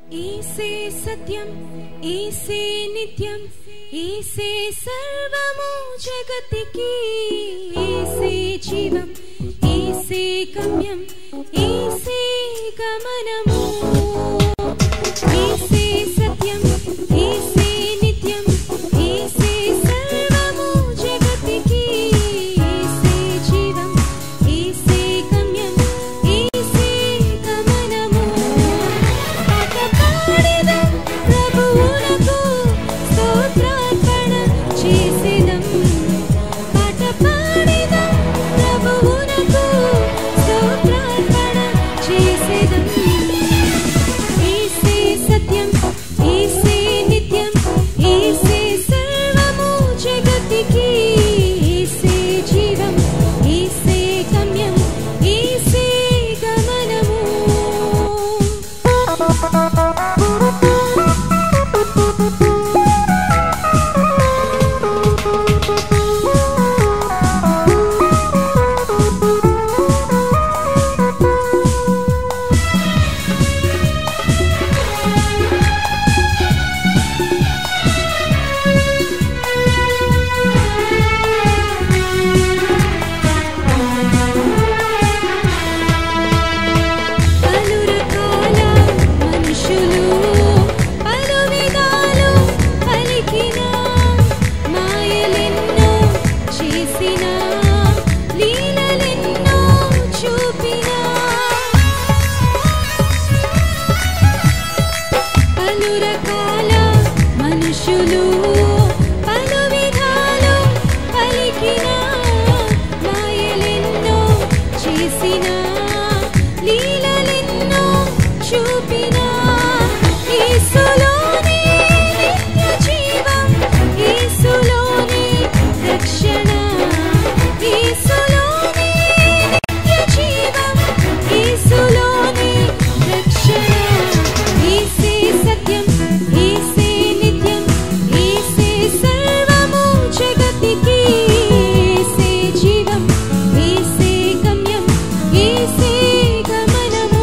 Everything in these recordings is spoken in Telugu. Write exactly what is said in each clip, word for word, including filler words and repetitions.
ईसे सत्यम ईसे नित्यम ईसे सर्वमु जगतिकी ईसे जीवम ईसे गम्यम ईसे गमनमु ईसे सत्यम ईसे नित्यम ईसे सर्वमु जगतिकी ईसे जीवम ईसे गम्यम ईसे गमनमु पाटपाडिद ప్రభువునకు స్తోత్రార్పణ చేసెదం పాటపాడిద ప్రభువునకు స్తోత్రార్పణ చేసెదం ఈసే సత్యం ఈసే నిత్యం ఈసే సర్వము జగతికి ఈసే జీవం ఈసే గమ్యం ఈసే గమనము మనుషులు పలు విధాలు పలికిన మాయలెన్నో చేసిన లీలలెన్నో చూపిన యేసులోనే నిత్య జీవం యేసులోనే రక్షణ యేసులోనే నిత్య జీవం యేసులోనే రక్షణ యేసే సత్యం యేసే सर्वमु जगतिकी ईसे जीवम ईसे गम्यम ईसे गमनमु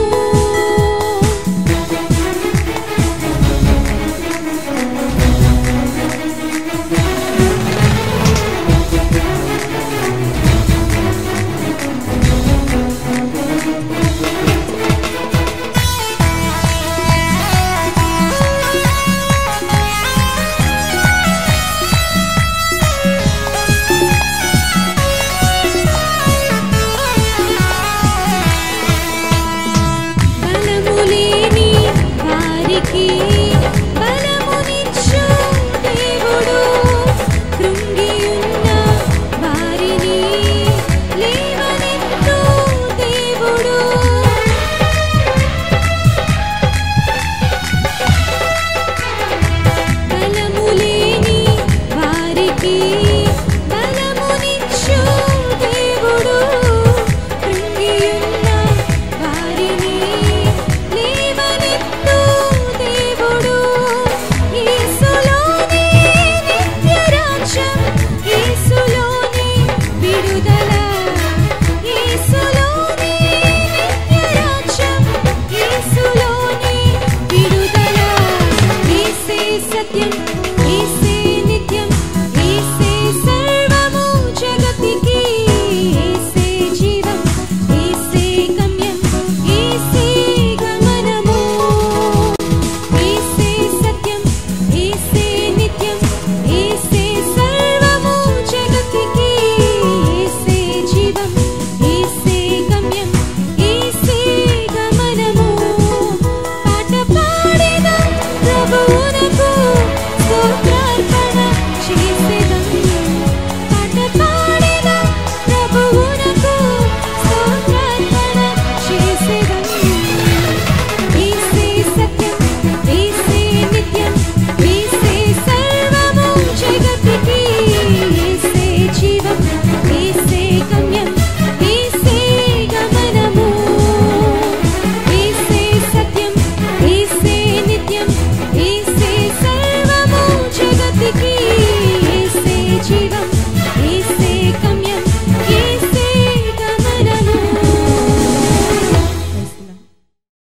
బలమునిచ్చు దేవుడు కృంగియున్న వారిని లేవనెత్తు దేవుడు బలములేని వారికి బలమునిచ్చు దేవుడు కృంగియున్న వారిని లేవనెత్తు దేవుడు యేసులోనే నిత్య రాజ్యం యేసులోనే విడుదల యేసులోనే నిత్య రాజ్యం యేసులోనే విడుదల యేసే సత్యం